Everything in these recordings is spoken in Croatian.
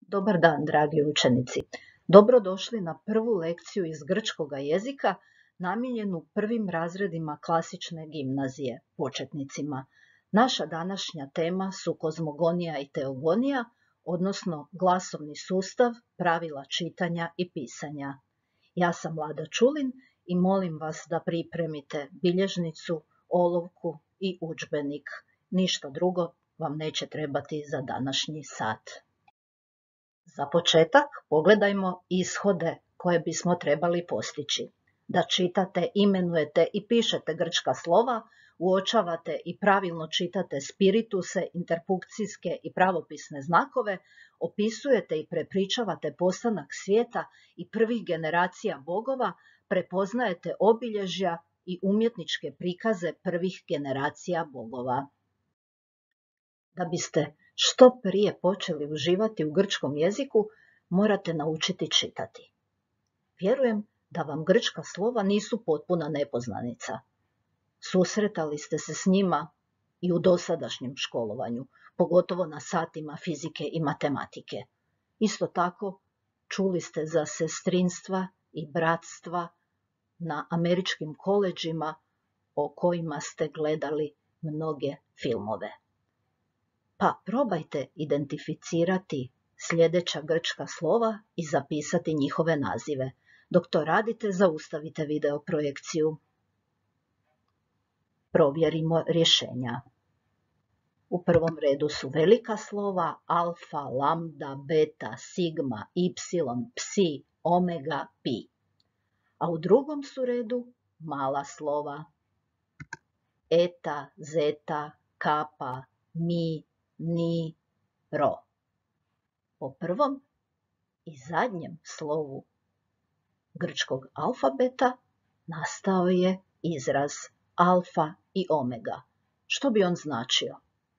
Dobar dan, dragi učenici. Dobrodošli na prvu lekciju iz grčkoga jezika namijenjenu prvim razredima klasične gimnazije, početnicima. Naša današnja tema su kozmogonija i teogonija, odnosno glasovni sustav, pravila čitanja i pisanja. Ja sam Lada Čulin i molim vas da pripremite bilježnicu, olovku i udžbenik. Ništa drugo vam neće trebati za današnji sat. Za početak pogledajmo ishode koje bismo trebali postići. Da čitate, imenujete i pišete grčka slova, uočavate i pravilno čitate spirituse, interpunkcijske i pravopisne znakove, opisujete i prepričavate postanak svijeta i prvih generacija bogova, prepoznajete obilježja i umjetničke prikaze prvih generacija bogova. Da biste što prije počeli uživati u grčkom jeziku, morate naučiti čitati. Vjerujem da vam grčka slova nisu potpuna nepoznanica. Susretali ste se s njima i u dosadašnjem školovanju, pogotovo na satima fizike i matematike. Isto tako, čuli ste za sestrinstva i bratstva na američkim koledžima o kojima ste gledali mnoge filmove. Pa probajte identificirati sljedeća grčka slova i zapisati njihove nazive. Dok to radite, zaustavite video projekciju. Provjerimo rješenja. U prvom redu su velika slova alfa, lambda, beta, sigma, y, psi, omega, pi. A u drugom su redu mala slova eta, zeta, kappa, mi, ni, ro. Po prvom i zadnjem slovu grčkog alfabeta nastao je izraz alfa i omega. Što bi on značio?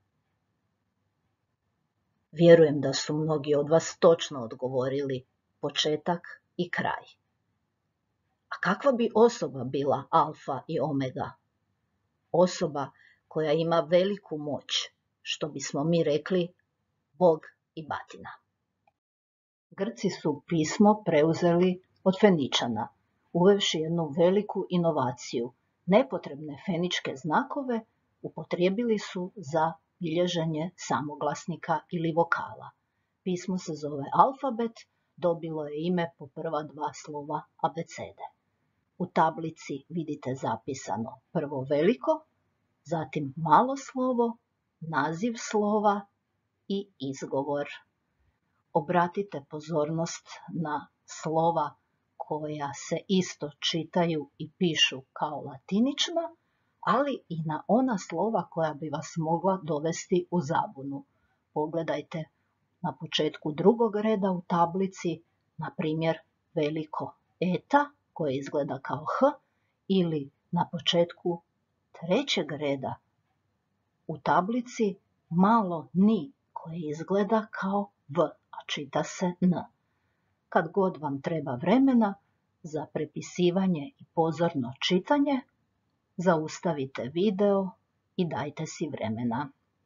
Vjerujem da su mnogi od vas točno odgovorili početak i kraj. A kakva bi osoba bila alfa i omega? Osoba koja ima veliku moć, što bismo mi rekli Bog i batina. Grci su pismo preuzeli od Feničana, uvevši jednu veliku inovaciju. Nepotrebne feničke znakove upotrijebili su za bilježenje samoglasnika ili vokala. Pismo se zove alfabet, dobilo je ime po prva dva slova abecede. U tablici vidite zapisano prvo veliko, zatim malo slovo, naziv slova i izgovor. Obratite pozornost na slova koja se isto čitaju i pišu kao latinična, ali i na ona slova koja bi vas mogla dovesti u zabunu. Pogledajte na početku drugog reda u tablici, na primjer veliko eta koje izgleda kao h, ili na početku trećeg reda u tablici malo ni koje izgleda kao v, a čita se n. Kad god vam treba vremena za prepisivanje i pozorno čitanje, zaustavite video i dajte si vremena.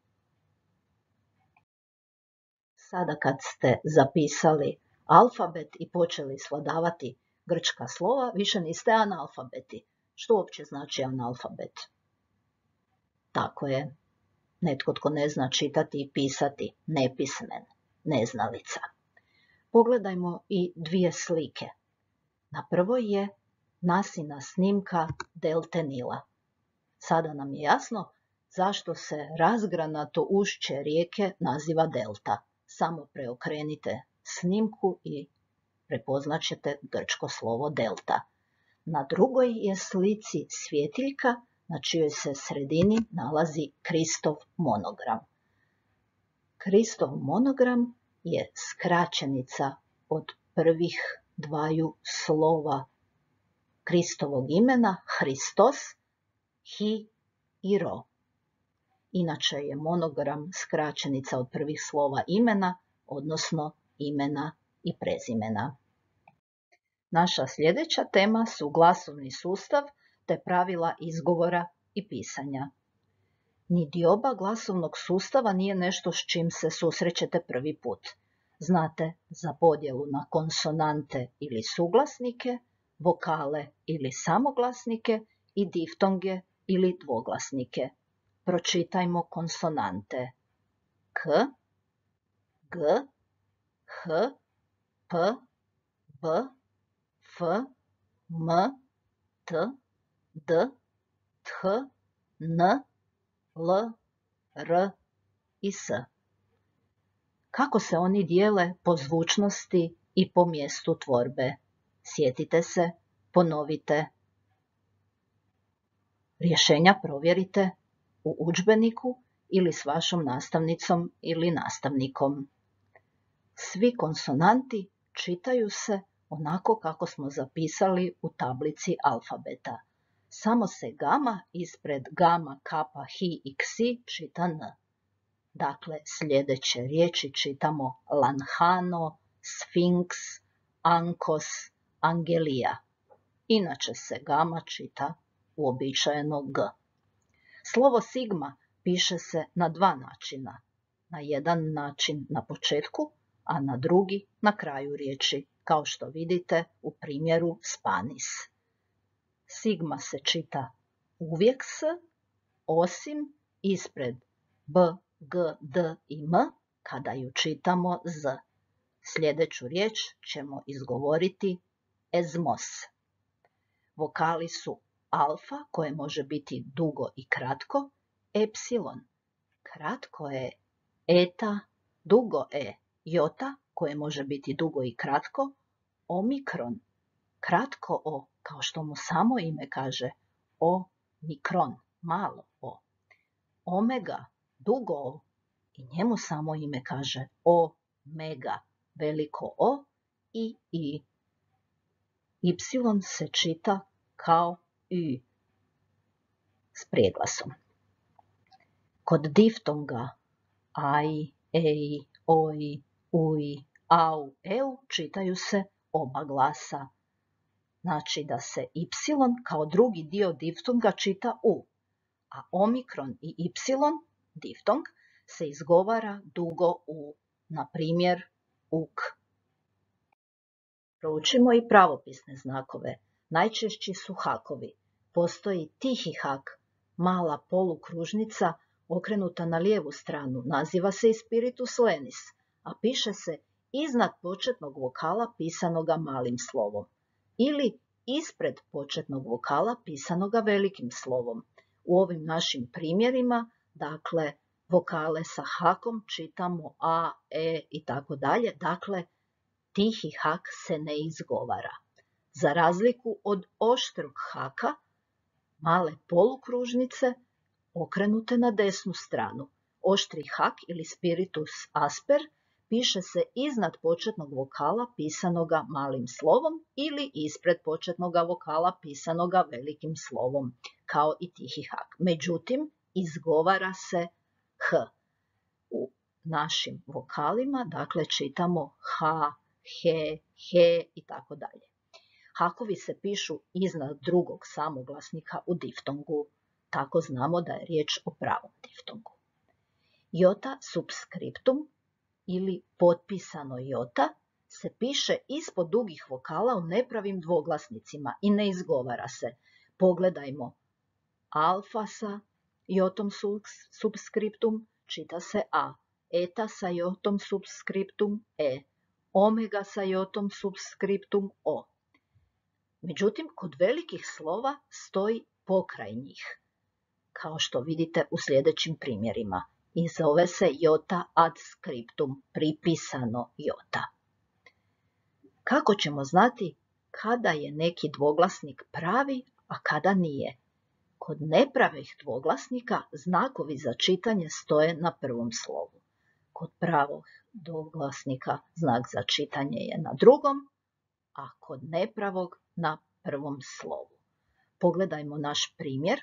Sada kad ste zapisali alfabet i počeli svladavati grčka slova, više niste analfabeti. Što uopće znači analfabet? Tako je, netko tko ne zna čitati i pisati, nepismen, neznalica. Pogledajmo i dvije slike. Na prvoj je nasina snimka delte Nila. Sada nam je jasno zašto se razgranato ušće rijeke naziva delta. Samo preokrenite snimku i prepoznat ćete grčko slovo delta. Na drugoj je slici svjetiljka na čijoj se sredini nalazi Kristov monogram. Kristov monogram je skraćenica od prvih dvaju slova Kristovog imena, Hristos, hi i ro. Inače je monogram skraćenica od prvih slova imena, odnosno imena i prezimena. Naša sljedeća tema su glasovni sustav te pravila izgovora i pisanja. Ni dioba glasovnog sustava nije nešto s čim se susrećete prvi put. Znate za podjelu na konsonante ili suglasnike, vokale ili samoglasnike i diftonge ili dvoglasnike. Pročitajmo konsonante. K, G, H, P, B, F, M, T, D, Th, N, L, R i S. Kako se oni dijele po zvučnosti i po mjestu tvorbe? Sjetite se, ponovite. Rješenja provjerite u udžbeniku ili s vašom nastavnicom ili nastavnikom. Svi konsonanti čitaju se onako kako smo zapisali u tablici alfabeta. Samo se gama ispred gama, kapa, hi i ksi čita n. Dakle, sljedeće riječi čitamo lanhano, sfinks, ankos, angelija. Inače se gama čita uobičajeno g. Slovo sigma piše se na dva načina. Na jedan način na početku, a na drugi na kraju riječi, kao što vidite u primjeru spanis. Sigma se čita uvijek s, osim ispred b, g, d i m, kada ju čitamo z. Sljedeću riječ ćemo izgovoriti ezmos. Vokali su alfa, koje može biti dugo i kratko, epsilon, kratko je eta, dugo e, jota, koje može biti dugo i kratko, omikron, kratko o, kao što mu samo ime kaže, omikron, malo o. Omega, dugo o, i njemu samo ime kaže omega, veliko o i i. Y se čita kao y s prijeglasom. Kod diftonga aj, ej, oj, uj, au, eu čitaju se oba glasa. Znači da se y kao drugi dio diftonga čita u, a omikron i y, diftong, se izgovara dugo u, na primjer uk. Proučimo i pravopisne znakove. Najčešći su hakovi. Postoji tihi hak, mala polukružnica okrenuta na lijevu stranu, naziva se i spiritus lenis, a piše se iznad početnog vokala pisanoga malim slovom ili ispred početnog vokala pisanoga velikim slovom. U ovim našim primjerima, dakle, vokale sa hakom čitamo a, e i tako dalje, dakle, tihi hak se ne izgovara. Za razliku od oštrog haka, male polukružnice okrenute na desnu stranu. Oštri hak ili spiritus asper piše se iznad početnog vokala pisanoga malim slovom ili ispred početnog vokala pisanoga velikim slovom, kao i tihi hak. Međutim, izgovara se h. U našim vokalima, dakle, čitamo ha, he, he i tako dalje. Hakovi se pišu iznad drugog samoglasnika u diftongu. Tako znamo da je riječ o pravom diftongu. Jota subscriptum ili potpisano jota se piše ispod dugih vokala u nepravim dvoglasnicima i ne izgovara se. Pogledajmo. Alfa sa jotom subscriptum čita se a. Eta sa jotom subscriptum e. Omega sa jotom subscriptum o. Međutim, kod velikih slova stoji pokraj njih, kao što vidite u sljedećim primjerima, i zove se jota ad scriptum, pripisano jota. Kako ćemo znati kada je neki dvoglasnik pravi, a kada nije? Kod nepravih dvoglasnika znakovi za čitanje stoje na prvom slovu. Kod pravog dvoglasnika znak za čitanje je na drugom, a kod nepravog na prvom slovu. Pogledajmo naš primjer.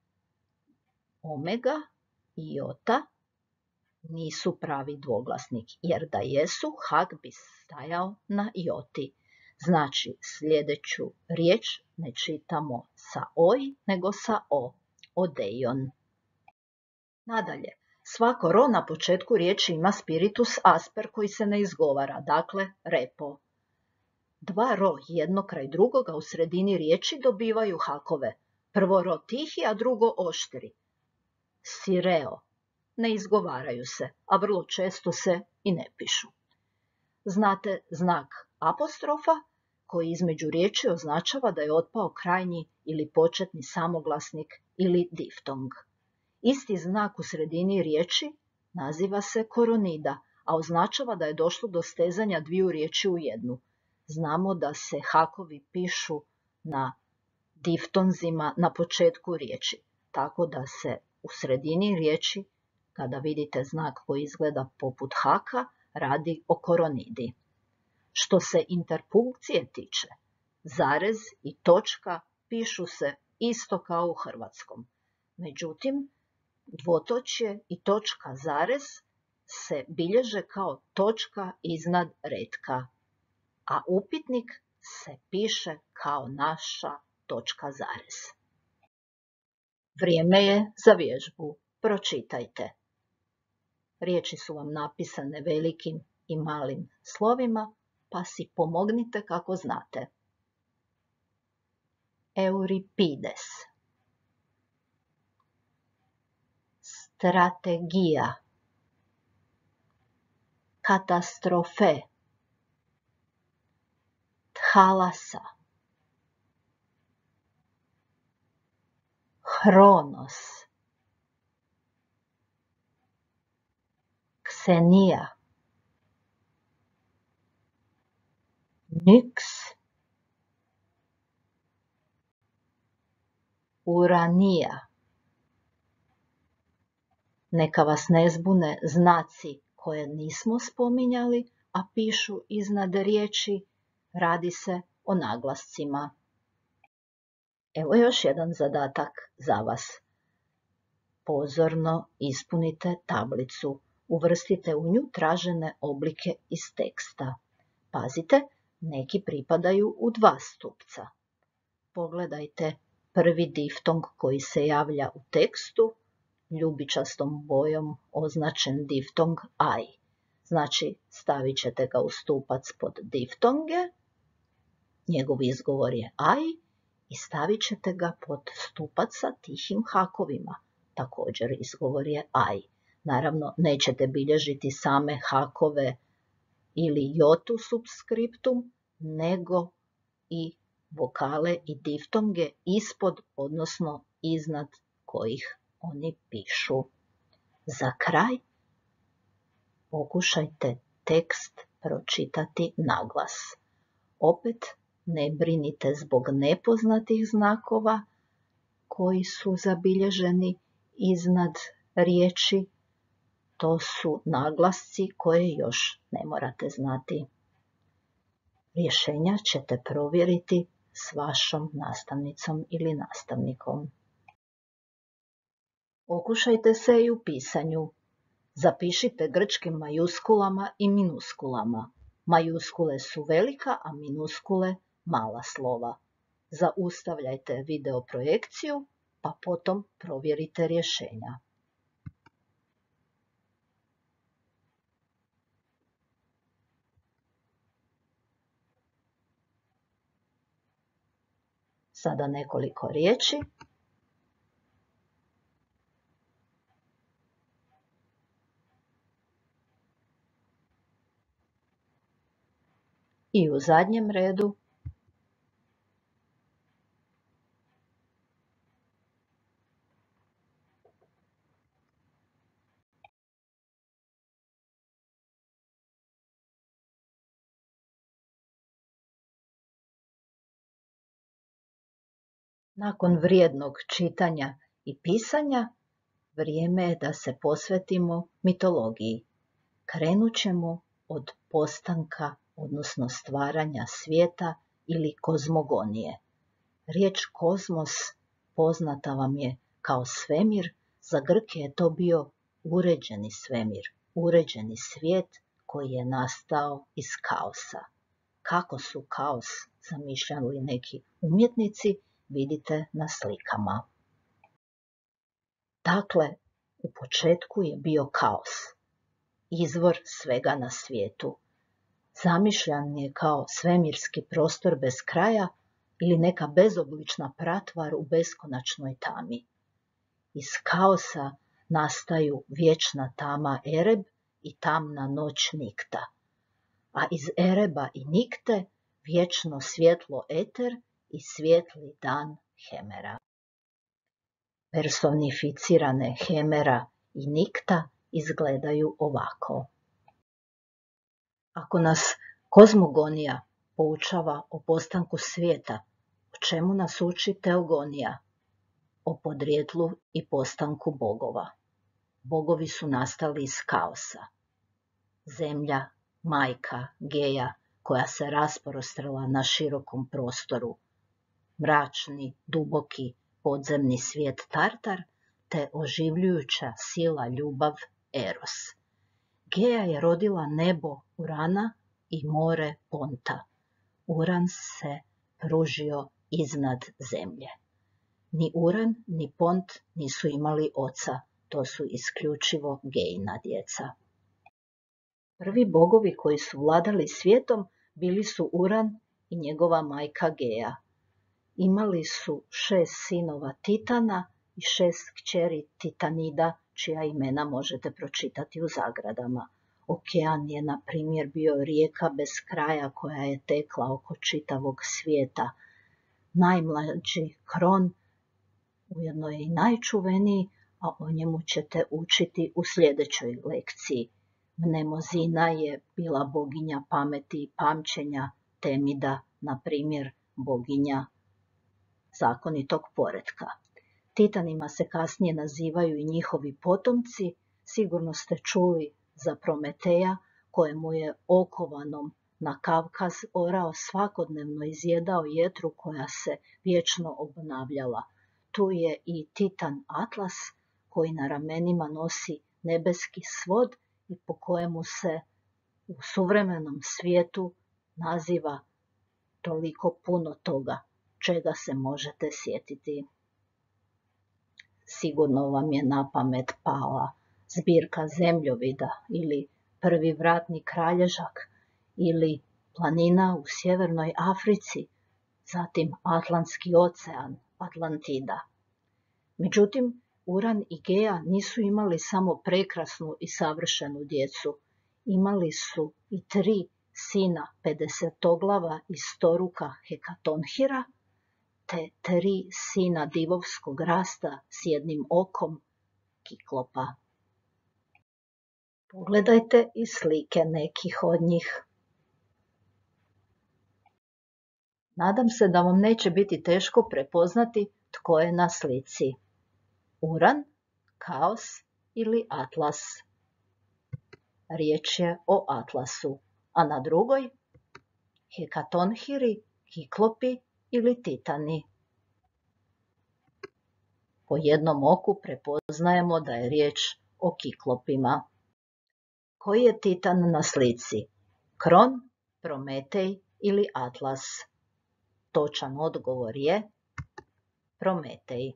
Omega i jota nisu pravi dvoglasnik, jer da jesu, hak bi stajao na joti. Znači, sljedeću riječ ne čitamo sa oj, nego sa o. Odeion. Nadalje, Svako ro na početku riječi ima spiritus asper koji se ne izgovara, dakle repo. Dva ro jedno kraj drugoga u sredini riječi dobivaju hakove. Prvo ro tihi, a drugo oštri. Sireo. Ne izgovaraju se, a vrlo često se i ne pišu. Znate znak apostrofa koji između riječi označava da je otpao krajnji ili početni samoglasnik ili diftong. Isti znak u sredini riječi naziva se koronida, a označava da je došlo do stezanja dviju riječi u jednu. Znamo da se hakovi pišu na diftonzima na početku riječi, tako da se u sredini riječi, kada vidite znak koji izgleda poput haka, radi o koronidi. Što se interpunkcije tiče, zarez i točka pišu se isto kao u hrvatskom. Međutim, dvotočje i točka zarez se bilježe kao točka iznad retka, a upitnik se piše kao naša točka zarez. Vrijeme je za vježbu. Pročitajte. Riječi su vam napisane velikim i malim slovima, pa si pomognite kako znate. Euripides. Strategija. Katastrofe. Thalasa. Hronos. Ksenija. Nyx. Uranija. Neka vas ne zbune znaci koje nismo spominjali, a pišu iznad riječi, radi se o naglascima. Evo još jedan zadatak za vas. Pozorno ispunite tablicu. Uvrstite u nju tražene oblike iz teksta. Pazite, neki pripadaju u dva stupca. Pogledajte prvi diftong koji se javlja u tekstu, ljubičastom bojom označen diftong aj. Znači, stavit ćete ga u stupac pod diftonge, njegov izgovor je aj, i stavit ćete ga pod stupac sa tihim hakovima, također izgovor je aj. Naravno, nećete bilježiti same hakove ili jotu subskriptum, nego i vokale i diftonge ispod, odnosno iznad kojih oni pišu. Za kraj pokušajte tekst pročitati naglas. Opet ne brinite zbog nepoznatih znakova koji su zabilježeni iznad riječi. To su naglasci koje još ne morate znati. Rješenja ćete provjeriti s vašom nastavnicom ili nastavnikom. Okušajte se i u pisanju. Zapišite grčkim majuskulama i minuskulama. Majuskule su velika, a minuskule mala slova. Zaustavljajte video projekciju, pa potom provjerite rješenja. Sada nekoliko riječi. I u zadnjem redu nakon vrijednog čitanja i pisanja, vrijeme je da se posvetimo mitologiji. Krenut ćemo od postanka, odnosno stvaranja svijeta ili kozmogonije. Riječ kozmos poznata vam je kao svemir, za Grke je to bio uređeni svemir, uređeni svijet koji je nastao iz kaosa. Kako su kaos zamišljali neki umjetnici, vidite na slikama. Dakle, U početku je bio kaos, izvor svega na svijetu. Zamišljan je kao svemirski prostor bez kraja ili neka bezoblična pratvar u beskonačnoj tami. Iz kaosa nastaju vječna tama Ereb i tamna noć Nikta, a iz Ereba i Nikte vječno svjetlo Eter i svijetli dan Hemera. Personificirane Hemera i Nikta izgledaju ovako. Ako nas kozmogonija poučava o postanku svijeta, o čemu nas uči teogonija? O podrijetlu i postanku bogova. Bogovi su nastali iz kaosa. Zemlja, majka, Geja, koja se rasprostrla na širokom prostoru. Mračni, duboki, podzemni svijet Tartar, te oživljujuća sila ljubav Eros. Geja je rodila nebo Urana i more Ponta. Uran se pružio iznad zemlje. Ni Uran, ni Pont nisu imali oca, to su isključivo Gejina djeca. Prvi bogovi koji su vladali svijetom bili su Uran i njegova majka Geja. Imali su 6 sinova Titana i 6 kćeri Titanida, čija imena možete pročitati u zagradama. Okean je, na primjer, bio rijeka bez kraja koja je tekla oko čitavog svijeta. Najmlađi Kron ujedno je i najčuveniji, a o njemu ćete učiti u sljedećoj lekciji. Mnemozina je bila boginja pameti i pamćenja, Temida, na primjer, boginja zakonitog poretka. Titanima se kasnije nazivaju i njihovi potomci. Sigurno ste čuli za Prometeja, kojemu je okovanom na Kavkaz orao svakodnevno izjedao jetru koja se vječno obnavljala. Tu je i Titan Atlas, koji na ramenima nosi nebeski svod i po kojemu se u suvremenom svijetu naziva toliko puno toga, čega se možete sjetiti. Sigurno vam je na pamet pala zbirka zemljovida ili prvi vratni kralježak ili planina u sjevernoj Africi, zatim Atlantski ocean, Atlantida. Međutim, Uran i Geja nisu imali samo prekrasnu i savršenu djecu. Imali su i 3 sina pedesetglava i storuka Hekatonhira, te 3 sina divovskog rasta s jednim okom, Kiklopa. Pogledajte i slike nekih od njih. Nadam se da vam neće biti teško prepoznati tko je na slici. Uran, Kaos ili Atlas. Riječ je o Atlasu, a na drugoj Hekatonhiri, Kiklopi ili Titani. Po jednom oku prepoznajemo da je riječ o Kiklopima. Koji je Titan na slici? Kron, Prometej ili Atlas? Točan odgovor je Prometej.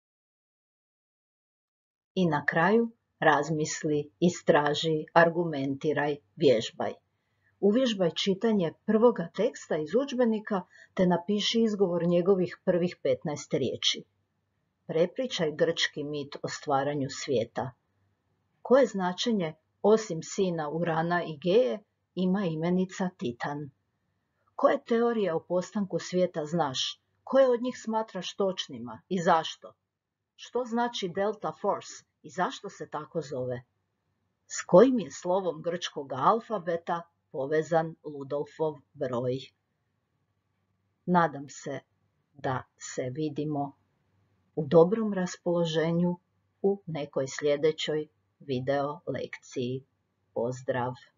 I na kraju razmisli, istraži, argumentiraj, vježbaj. Uvježbaj čitanje prvoga teksta iz udžbenika te napiši izgovor njegovih prvih 15 riječi. Prepričaj grčki mit o stvaranju svijeta. Koje značenje, osim sina Urana i Geje, ima imenica Titan? Koje teorije o postanku svijeta znaš? Koje od njih smatraš točnima i zašto? Što znači Delta Force i zašto se tako zove? S kojim je slovom grčkog alfabeta povezan Ludolfov broj? Nadam se da se vidimo u dobrom raspoloženju u nekoj sljedećoj video lekciji. Pozdrav!